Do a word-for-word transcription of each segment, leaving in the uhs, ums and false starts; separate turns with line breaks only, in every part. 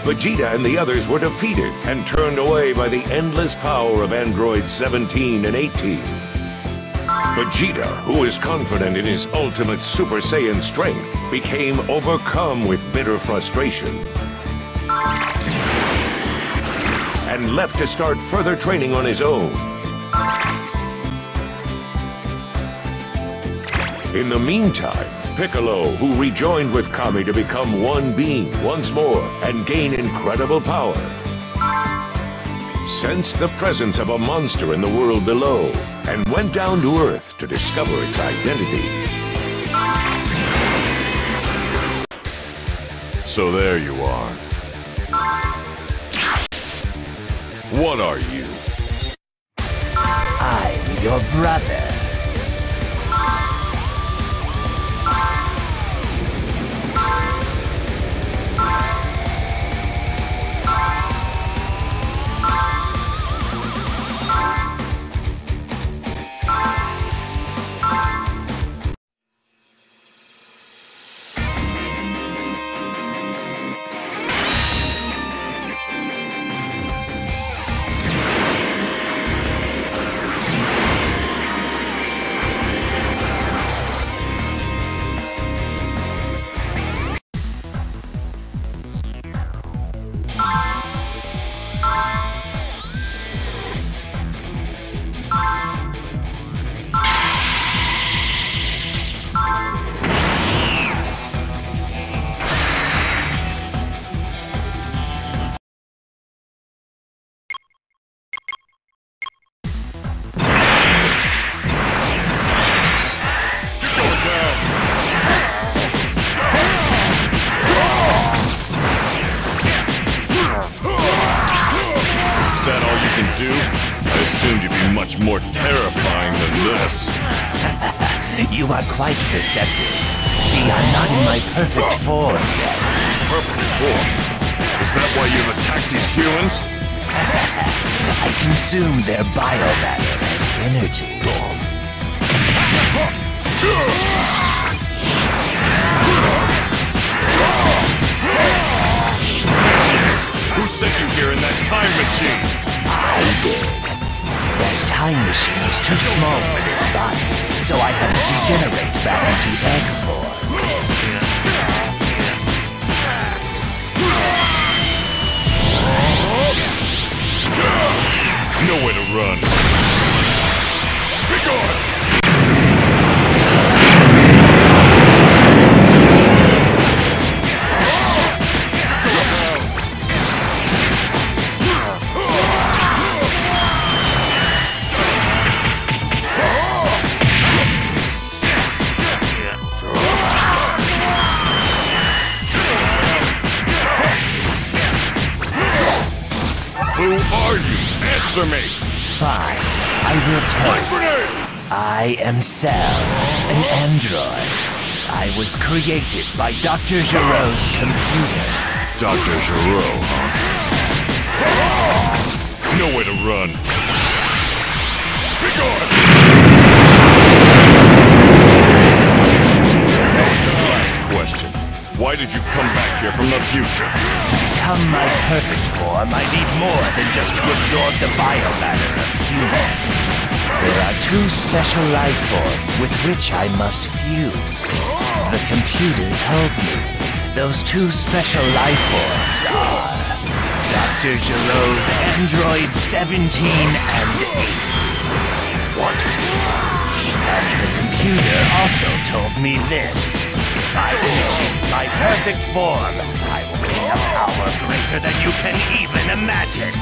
Vegeta and the others were defeated and turned away by the endless power of androids seventeen and eighteen. Vegeta, who was confident in his ultimate Super Saiyan strength, became overcome with bitter frustration and left to start further training on his own. In the meantime, Piccolo, who rejoined with Kami to become one being once more and gain incredible power, sensed the presence of a monster in the world below and went down to Earth to discover its identity.
So there you are. What are you?
I'm your brother.
Much more terrifying than this.
You are quite perceptive. See, I'm not in my perfect form yet.
Perfect form? Is that why you've attacked these humans?
I consume their biomatter as energy.
Who sent you here in that time machine?
I did. That time machine is too small for this body, so I had to degenerate back into egg form.
Nowhere to run. Be gone! Who are you? Answer me!
Fine, I will tell you. I am Cell, an android. I was created by Doctor Gero's computer.
Doctor Gero, huh? Nowhere to run. Be gone! Last question. Why did you come back here from the future?
To become my perfect form, I need more than just to absorb the biomatter of humans. There are two special life forms with which I must fuse. The computer told me those two special life forms are Doctor Gero's Android seventeen and eighteen. What? And the computer also told me this. If I can achieve my perfect form, I will gain a power greater than you can even imagine.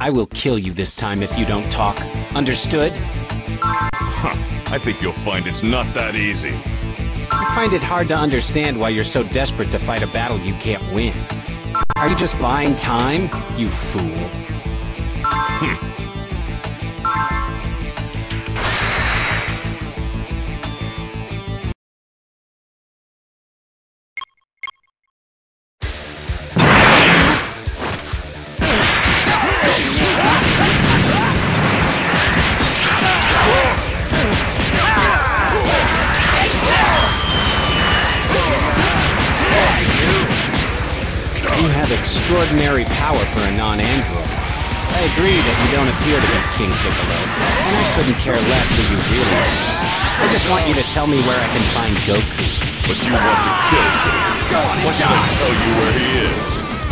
I will kill you this time if you don't talk. Understood?
Huh. I think you'll find it's not that easy.
I find it hard to understand why you're so desperate to fight a battle you can't win. Are you just buying time, you fool?
Hmm.
You have extraordinary power for a non-android. I agree that you don't appear to be King Piccolo, and I couldn't care less who you really are. I just want you to tell me where I can find Goku.
But you want to kill him. What should I tell you where he is?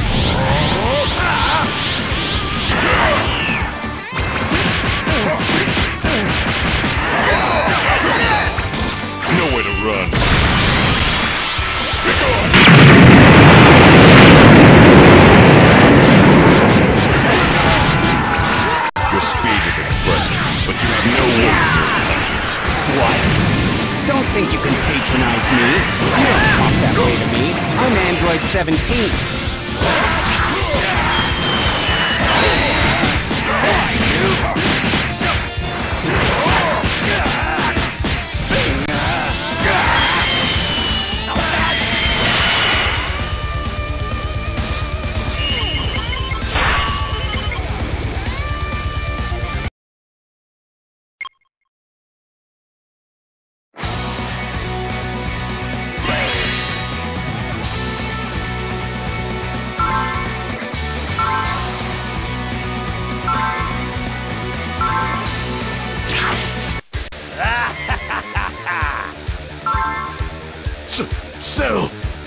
Nowhere to run. Be gone! Your speed is impressive, but you have no warning punches.
What? Don't think you can patronize me. You don't talk that way to me. I'm Android seventeen.
Cell!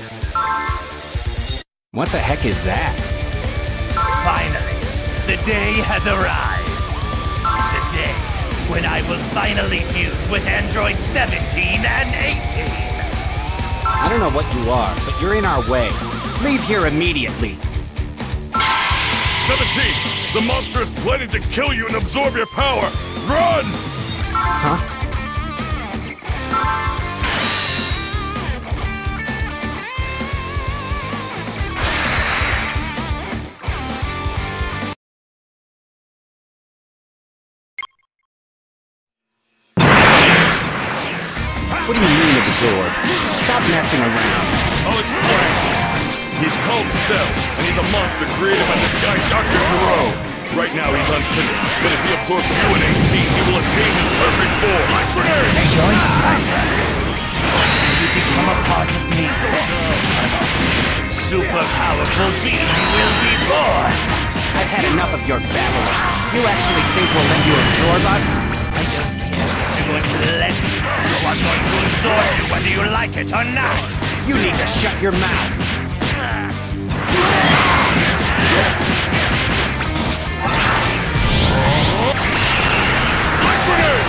What the heck is that?
Finally, the day has arrived. The day when I will finally fuse with Android seventeen and eighteen.
I don't know what you are, but you're in our way. Leave here immediately.
seventeen! The monster is planning to kill you and absorb your power! Run!
Huh? What do you mean, absorb? Stop messing around.
I'll explain. He's called Cell, and he's a monster created by this guy, Doctor Gero. Right now he's unfinished, but if he absorbs you at eighteen, he will attain his perfect form. Like grenade!
Choice, my brothers. You become a part of me. Super powerful being will be born.
I've had enough of your babbling. You actually think we'll let you absorb us?
I don't care that you would let me. So I'm going to absorb you whether you like it or not.
You need to shut your mouth.
Like grenade!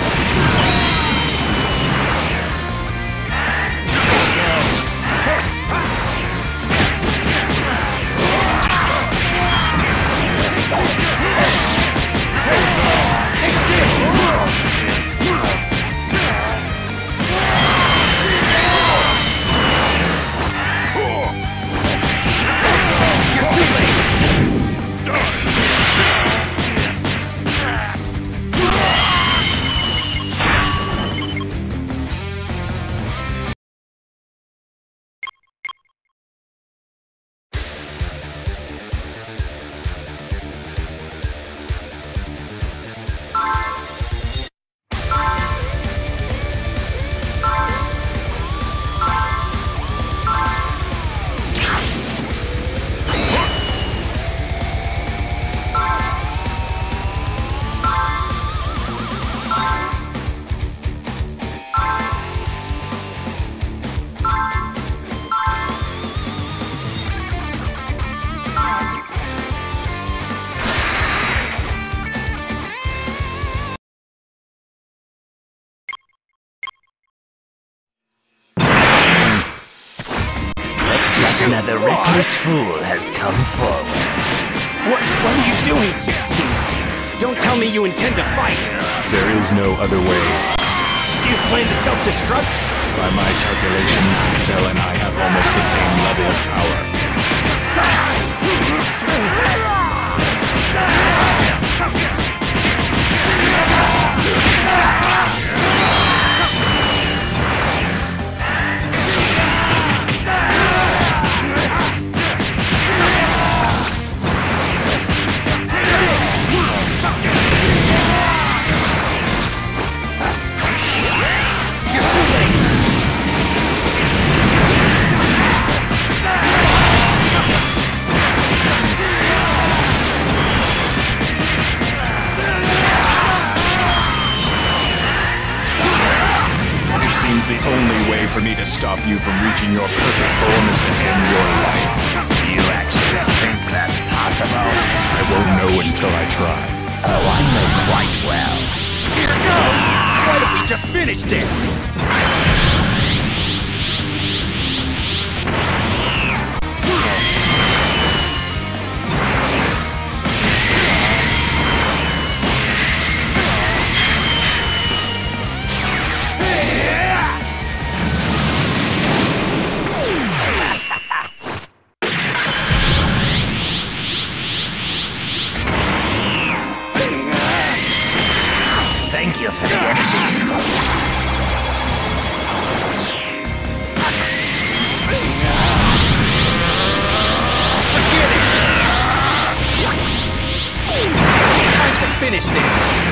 Another reckless fool has come forward.
What, what are you doing, sixteen? Don't tell me you intend to fight!
There is no other way.
Do you plan to self-destruct?
By my calculations, Cell and I have almost the same level of The only way for me to stop you from reaching your perfect form is to end your life.
You actually think that's possible?
I won't know until I try.
Oh, I know quite well.
Here goes! Why don't we just finish this?
Thank you for the energy.
Time to finish this!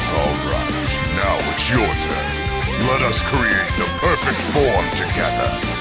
Your turn. Let us create the perfect form together.